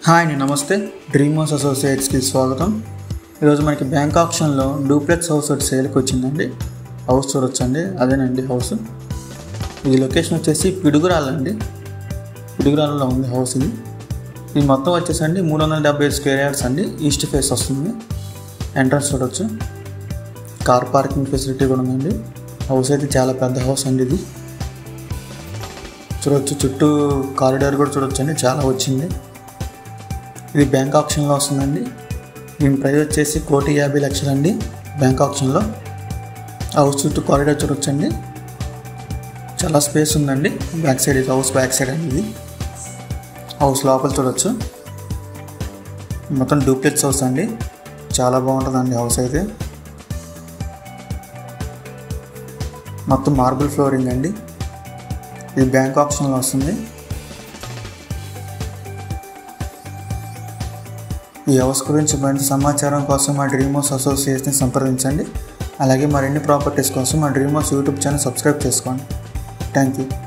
Hi అండి, నమస్తే. Dream house అసోసియేట్స్కి స్వాగతం. ఈరోజు మనకి బ్యాంక్ ఆప్షన్లో డూప్లెక్స్ హౌస్ ఒకటి సేల్కి వచ్చిందండి. హౌస్ చూడొచ్చండి, అదేనండి హౌస్. ఇది లొకేషన్ వచ్చేసి పిడుగురాళ్ళండి. పిడుగురాళ్ళలో ఉంది హౌస్. ఇది మొత్తం వచ్చేసండి 370 స్క్వేర్ యార్డ్స్ అండి. ఈస్ట్ ఫేస్ వస్తుంది. ఎంట్రన్స్ చూడొచ్చు. కార్ పార్కింగ్ ఫెసిలిటీ కూడా ఉందండి. హౌస్ అయితే చాలా పెద్ద హౌస్ అండి. ఇది చూడొచ్చు, చుట్టూ కారిడార్ కూడా చూడొచ్చు అండి, చాలా వచ్చింది. ఇది బ్యాంక్ ఆప్షన్లో వస్తుందండి. దీని ప్రైస్ వచ్చేసి 1,50,00,000 అండి. బ్యాంక్ ఆప్షన్లో హౌస్ చుట్టూ కారిడార్ చూడొచ్చండి, చాలా స్పేస్ ఉందండి. బ్యాక్ సైడ్ ఇది హౌస్ బ్యాక్ సైడ్ అండి. ఇది హౌస్ లోపల చూడొచ్చు. మొత్తం డూప్లెక్స్ హౌస్ అండి, చాలా బాగుంటుందండి హౌస్ అయితే. మొత్తం మార్బుల్ ఫ్లోరింగ్ అండి. ఇది బ్యాంక్ ఆప్షన్లో వస్తుంది. ఈ హౌస్ గురించి మరింత సమాచారం కోసం మా డ్రీమ్ హౌస్ అసోసియేట్స్ని సంప్రదించండి. అలాగే మరిన్ని ప్రాపర్టీస్ కోసం మా dream house YouTube channel subscribe చేసుకోండి. Thank you.